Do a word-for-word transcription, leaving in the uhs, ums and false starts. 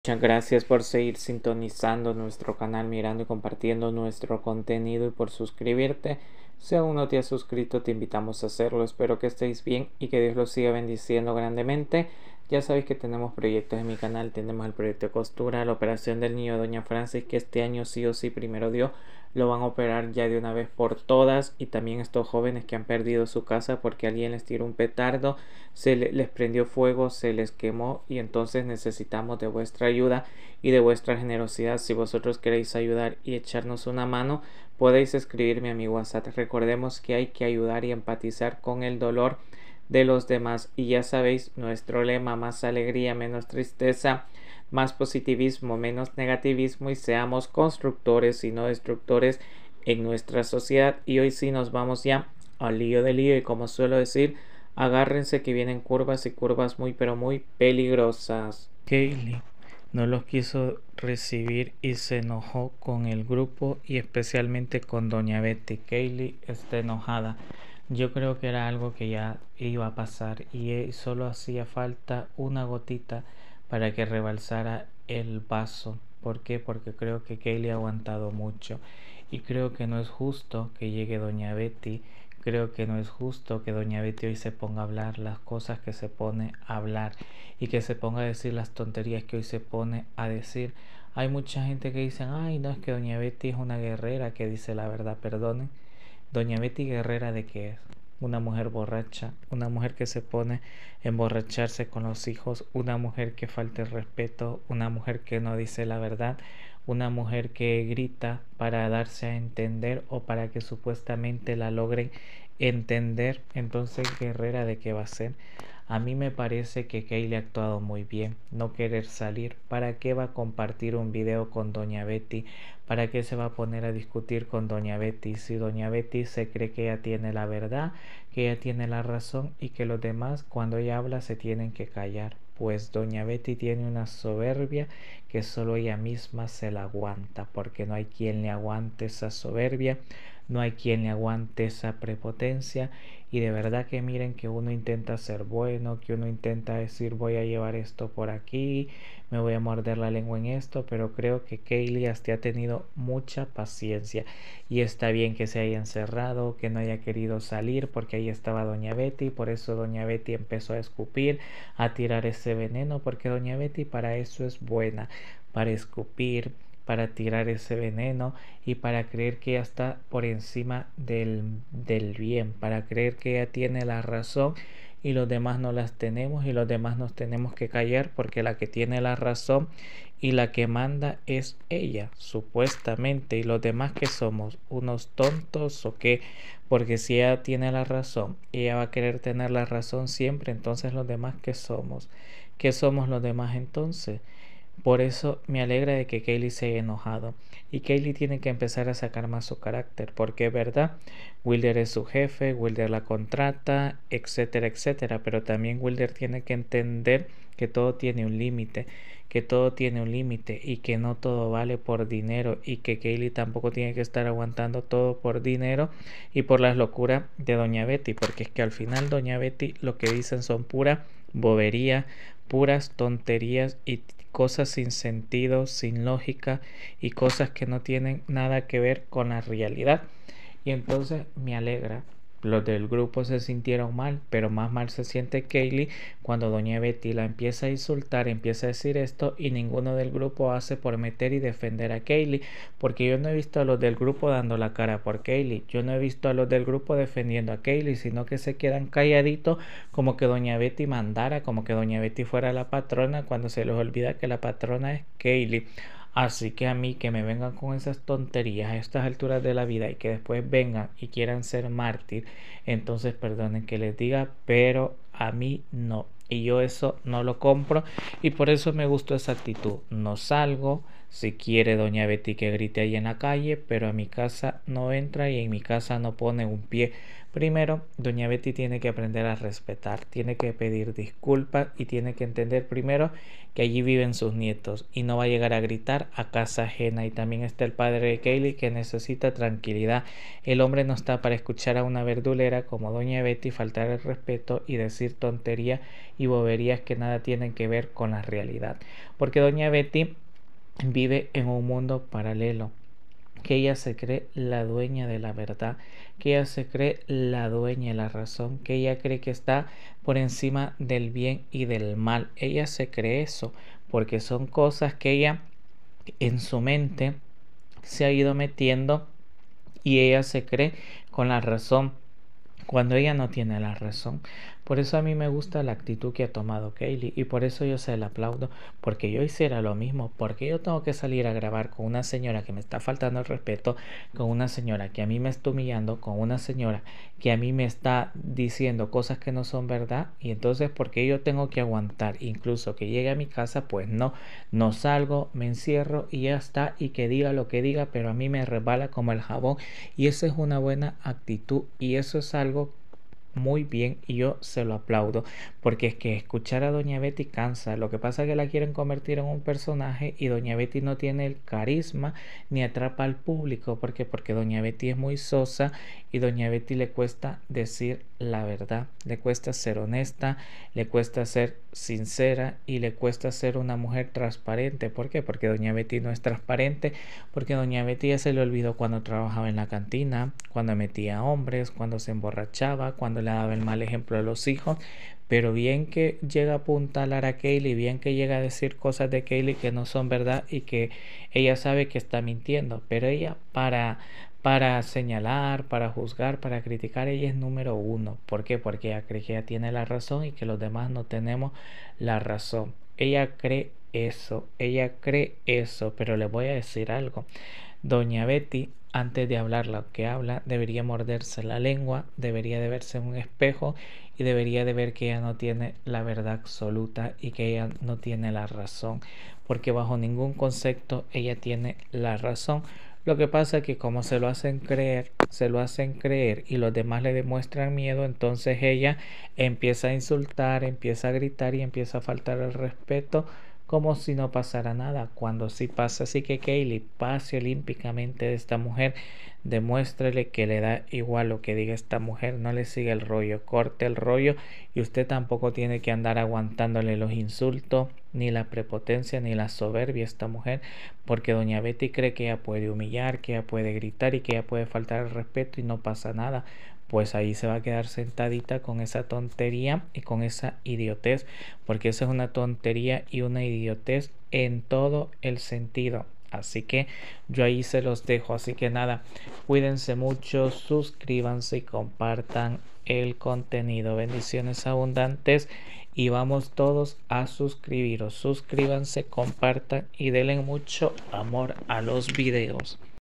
Muchas gracias por seguir sintonizando nuestro canal, mirando y compartiendo nuestro contenido y por suscribirte. Si aún no te has suscrito, te invitamos a hacerlo. Espero que estéis bien y que Dios los siga bendiciendo grandemente. Ya sabéis que tenemos proyectos en mi canal. Tenemos el proyecto de costura, la operación del niño de Doña Francis, que este año sí o sí, primero Dios, lo van a operar ya de una vez por todas. Y también estos jóvenes que han perdido su casa porque alguien les tiró un petardo, se le, les prendió fuego, se les quemó, y entonces necesitamos de vuestra ayuda y de vuestra generosidad. Si vosotros queréis ayudar y echarnos una mano, podéis escribirme a mi WhatsApp. Recordemos que hay que ayudar y empatizar con el dolor de los demás. Y ya sabéis, nuestro lema: más alegría, menos tristeza, más positivismo, menos negativismo, y seamos constructores y no destructores en nuestra sociedad. Y hoy sí nos vamos ya al lío de lío, y como suelo decir, agárrense que vienen curvas y curvas muy pero muy peligrosas. Kaylee no los quiso recibir y se enojó con el grupo y especialmente con Doña Betty. Kaylee está enojada. Yo creo que era algo que ya iba a pasar y solo hacía falta una gotita para que rebalsara el vaso. ¿Por qué? Porque creo que Kaylee ha aguantado mucho y creo que no es justo que llegue Doña Betty. Creo que no es justo que Doña Betty hoy se ponga a hablar las cosas que se pone a hablar y que se ponga a decir las tonterías que hoy se pone a decir. Hay mucha gente que dice: ay, no, es que Doña Betty es una guerrera que dice la verdad. Perdonen, Doña Betty guerrera de qué es? Una mujer borracha, una mujer que se pone a emborracharse con los hijos, una mujer que falta el respeto, una mujer que no dice la verdad, una mujer que grita para darse a entender o para que supuestamente la logren entender. Entonces, guerrera de qué va a ser. A mí me parece que Kaylee ha actuado muy bien. No querer salir. ¿Para qué va a compartir un video con Doña Betty? ¿Para qué se va a poner a discutir con Doña Betty? Si Doña Betty se cree que ella tiene la verdad, que ella tiene la razón y que los demás cuando ella habla se tienen que callar. Pues Doña Betty tiene una soberbia que solo ella misma se la aguanta, porque no hay quien le aguante esa soberbia, no hay quien le aguante esa prepotencia. Y de verdad que miren que uno intenta ser bueno, que uno intenta decir: voy a llevar esto por aquí, me voy a morder la lengua en esto, pero creo que Kaylee hasta ha tenido mucha paciencia y está bien que se haya encerrado, que no haya querido salir porque ahí estaba Doña Betty. Por eso Doña Betty empezó a escupir, a tirar ese veneno, porque Doña Betty para eso es buena, para escupir, para tirar ese veneno y para creer que ella está por encima del, del bien, para creer que ella tiene la razón y los demás no las tenemos, y los demás nos tenemos que callar porque la que tiene la razón y la que manda es ella, supuestamente. Y los demás, que somos unos tontos o qué, porque si ella tiene la razón, ella va a querer tener la razón siempre. Entonces los demás, ¿qué somos? ¿Qué somos los demás entonces? Por eso me alegra de que Kaylee se haya enojado. Y Kaylee tiene que empezar a sacar más su carácter, porque es verdad, Wilder es su jefe, Wilder la contrata, etcétera, etcétera. Pero también Wilder tiene que entender que todo tiene un límite, que todo tiene un límite y que no todo vale por dinero, y que Kaylee tampoco tiene que estar aguantando todo por dinero y por las locuras de Doña Betty, porque es que al final Doña Betty lo que dicen son pura bobería, puras tonterías y cosas sin sentido, sin lógica, y cosas que no tienen nada que ver con la realidad. Y entonces me alegra. Los del grupo se sintieron mal, pero más mal se siente Kaylee cuando Doña Betty la empieza a insultar, empieza a decir esto, y ninguno del grupo hace por meter y defender a Kaylee, porque yo no he visto a los del grupo dando la cara por Kaylee, yo no he visto a los del grupo defendiendo a Kaylee, sino que se quedan calladitos como que Doña Betty mandara, como que Doña Betty fuera la patrona, cuando se les olvida que la patrona es Kaylee. Así que a mí que me vengan con esas tonterías a estas alturas de la vida y que después vengan y quieran ser mártir, entonces perdonen que les diga, pero a mí no. Y yo eso no lo compro, y por eso me gustó esa actitud. No salgo, Si quiere doña Betty que grite ahí en la calle, pero a mi casa no entra y en mi casa no pone un pie. Primero, doña Betty tiene que aprender a respetar, tiene que pedir disculpas y tiene que entender primero que allí viven sus nietos y no va a llegar a gritar a casa ajena. Y también está el padre de Kaylee, que necesita tranquilidad. El hombre no está para escuchar a una verdulera como doña Betty faltar el respeto y decir tonterías y boberías que nada tienen que ver con la realidad, porque doña Betty vive en un mundo paralelo, que ella se cree la dueña de la verdad, que ella se cree la dueña de la razón, que ella cree que está por encima del bien y del mal. Ella se cree eso porque son cosas que ella en su mente se ha ido metiendo y ella se cree con la razón cuando ella no tiene la razón. Por eso a mí me gusta la actitud que ha tomado Kaylee y por eso yo se la aplaudo, porque yo hiciera lo mismo, porque yo tengo que salir a grabar con una señora que me está faltando el respeto, con una señora que a mí me está humillando, con una señora que a mí me está diciendo cosas que no son verdad, y entonces porque yo tengo que aguantar incluso que llegue a mi casa, pues no, no salgo, me encierro y ya está, y que diga lo que diga, pero a mí me resbala como el jabón, y esa es una buena actitud y eso es algo muy bien y yo se lo aplaudo, porque es que escuchar a doña Betty cansa. Lo que pasa es que la quieren convertir en un personaje y doña Betty no tiene el carisma ni atrapa al público. ¿Por qué? Porque doña Betty es muy sosa y doña Betty le cuesta decir la verdad, le cuesta ser honesta, le cuesta ser sincera y le cuesta ser una mujer transparente. ¿Por qué? Porque doña Betty no es transparente, porque doña Betty ya se le olvidó cuando trabajaba en la cantina, cuando metía hombres, cuando se emborrachaba, cuando le daba el mal ejemplo a los hijos. Pero bien que llega a apuntalar a Kaylee, bien que llega a decir cosas de Kaylee que no son verdad y que ella sabe que está mintiendo, pero ella para para señalar, para juzgar, para criticar, ella es número uno. ¿Por qué? Porque ella cree que ella tiene la razón y que los demás no tenemos la razón. Ella cree eso, ella cree eso, pero le voy a decir algo. Doña Betty, antes de hablar lo que habla, debería morderse la lengua, debería de verse en un espejo y debería de ver que ella no tiene la verdad absoluta y que ella no tiene la razón, porque bajo ningún concepto ella tiene la razón. Lo que pasa es que como se lo hacen creer, se lo hacen creer y los demás le demuestran miedo, entonces ella empieza a insultar, empieza a gritar y empieza a faltar el respeto como si no pasara nada, cuando sí pasa. Así que Kaylee, pase olímpicamente de esta mujer, demuéstrele que le da igual lo que diga esta mujer, no le sigue el rollo, corte el rollo y usted tampoco tiene que andar aguantándole los insultos, ni la prepotencia, ni la soberbia a esta mujer, porque doña Betty cree que ella puede humillar, que ella puede gritar y que ella puede faltar el respeto y no pasa nada. Pues ahí se va a quedar sentadita con esa tontería y con esa idiotez, porque esa es una tontería y una idiotez en todo el sentido. Así que yo ahí se los dejo. Así que nada, cuídense mucho, suscríbanse y compartan el contenido. Bendiciones abundantes y vamos todos a suscribiros. Suscríbanse, compartan y denle mucho amor a los videos.